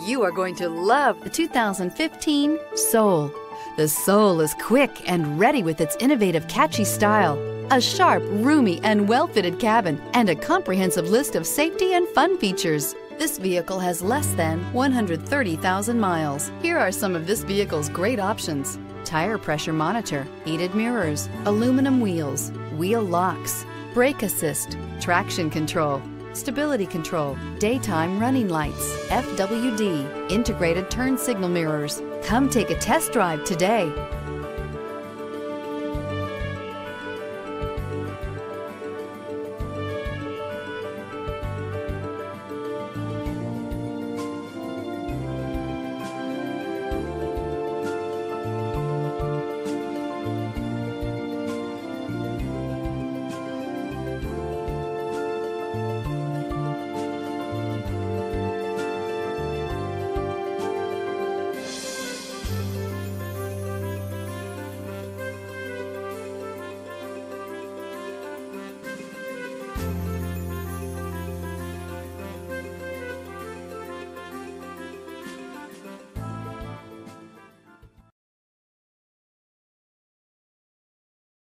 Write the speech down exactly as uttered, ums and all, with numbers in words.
You are going to love the two thousand fifteen Soul. The Soul is quick and ready with its innovative, catchy style, a sharp, roomy, and well-fitted cabin, and a comprehensive list of safety and fun features. This vehicle has less than one hundred thirty thousand miles. Here are some of this vehicle's great options: tire pressure monitor, heated mirrors, aluminum wheels, wheel locks, brake assist, traction control, stability control, daytime running lights, F W D, integrated turn signal mirrors. Come take a test drive today.